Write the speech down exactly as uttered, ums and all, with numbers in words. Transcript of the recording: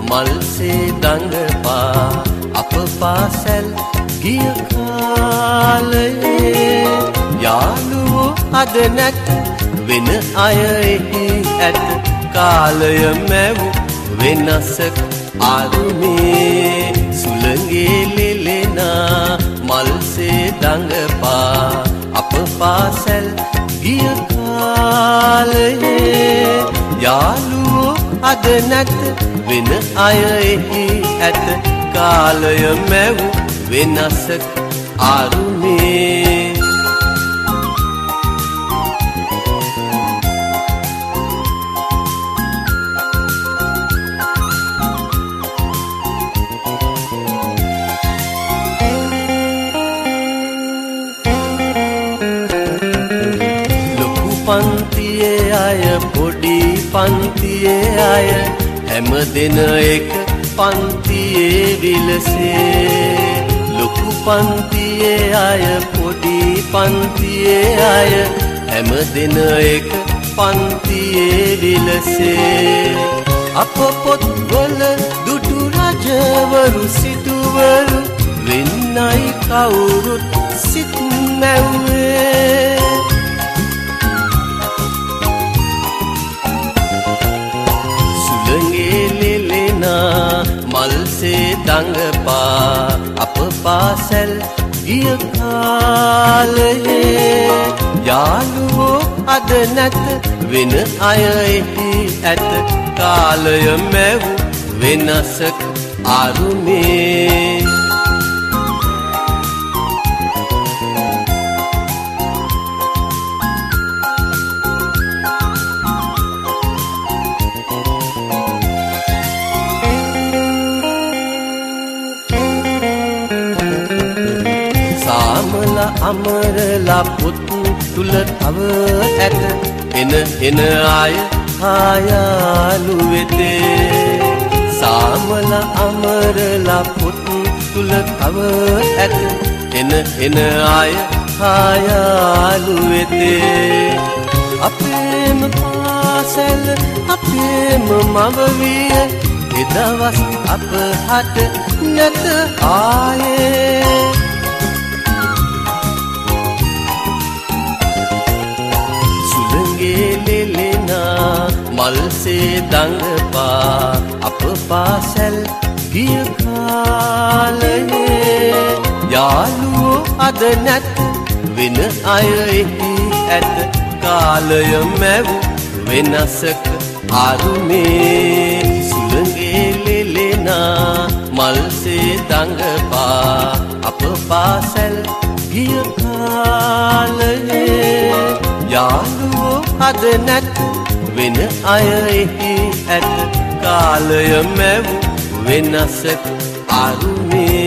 මල්සේ දඟපා අප පාසැල් ගිය කාලයේ යාළුවෝ අද නැත වෙන අය එහි ඇත කාලය මැව් වෙනසක් අරුමේ සුළඟේ ලෙලෙනා මල්සේ දඟපා අප පාසැල් ගිය කාලයේ යාළුවෝ අද නැත වෙන අය එහි ඇත කාලය මැව් වෙනසක් අරුමේ පන්තියේ අය පොඩි පන්තියේ අය හැම දෙන එක පන්තියේ විලසේ ලොකු පන්තියේ අය පොඩි පන්තියේ අය හැම දෙන එක පන්තියේ විලසේ අප පොත්වල දුටු රජවරු සිටුවරු වෙන්නයි කවුරුත් සිත් මැව්වේ මල්සේ දඟපා අප පාසැල් ගිය කාලයේ යාළුවෝ අද නැත වෙන අය එහි ඇත කාලය මැව් වෙනසක් අරුමේ අමරලා පුත් තුල තව ඇත එන එන ආය ආයාලු වෙතේ සාමලා අමරලා පුත් තුල තව ඇත එන එන ආය ආයාලු වෙතේ අපේම පාසැල් අපේම මව විය එදවස් අප හට නැත ආයේ ලෙලෙනා මල්සේ දඟපා අප පාසැල් ගිය කාලයේ යාළුවෝ අද නැත වෙන අය එහි ඇත කාලය මැව් වෙනසක අරුමේ සුළඟේ ලෙලෙනා මල්සේ දඟපා අප පාසැල් ගිය කාලයේ යාළුවෝ අද නැත වෙන අය එහි ඇත කාලය මැව් වෙනසක් අරුමේ